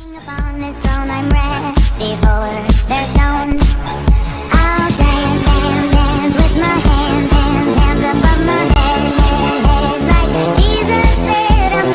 Upon this throne I'm ready for. There's no